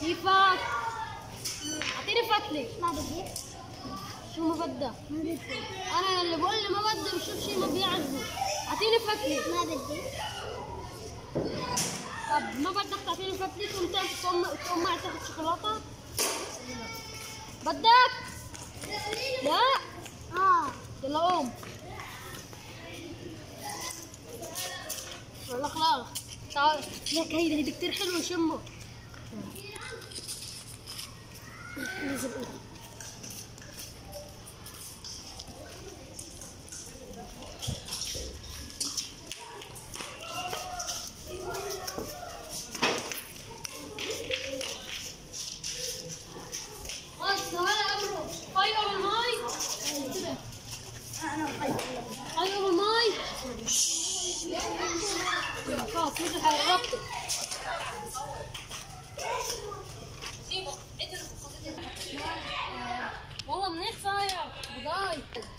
كيفك؟ اعطيني فتلة. ما بدي. شو ما بدك؟ ما بدي. انا اللي بقول لي ما بدي بشوف شيء ما بيعجبه. اعطيني فتلة. ما بدي. طب ما بدك تعطيني فتلة تقوم معي تاخذ شوكولاتة؟ بدك؟ لا؟ يلا قوم. والله خلاص. تعال لك هيدي كثير حلوة شمه. نزل ايدك. ايوه الماي. خلاص مثل حركت. والله منيح صاير بضاي.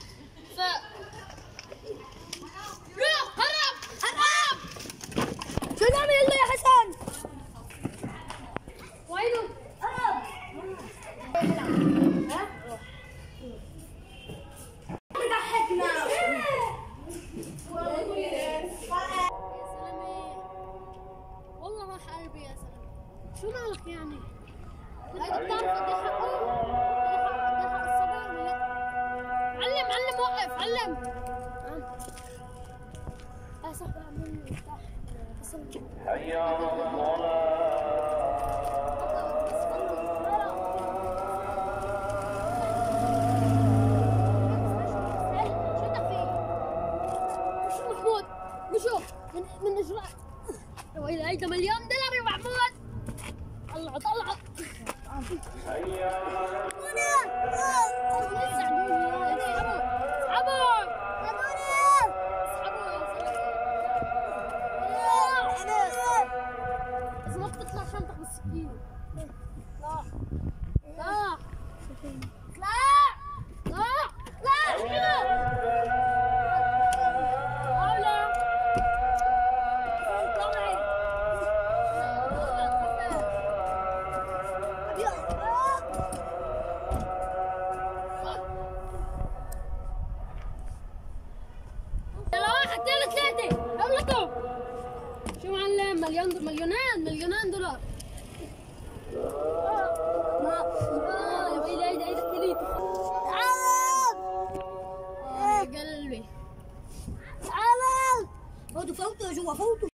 هرب هرب. شو نعمل يلا يا حسن؟ وينه؟ هرب. ها؟ ضحكنا. والله راح قلبي يا زلمه. شو مالك يعني؟ هيدا بتعرف قد ايه حقه؟ قد ايه حق الصبر ولا لا؟ علم وقف علم. يا صاحبي اعمل لي افتح. حي على الصلاة. بشوف من اجراء. وإذا هيدا مليون دولار يا محمود. طلعوا طلعوا. إذا ما بتطلع شنطة بالسكينة. لا لا شو معلم؟ مليونان دولار. يا ويلي هيدا الكليت. قلبي فوتوا جوا فوتوا.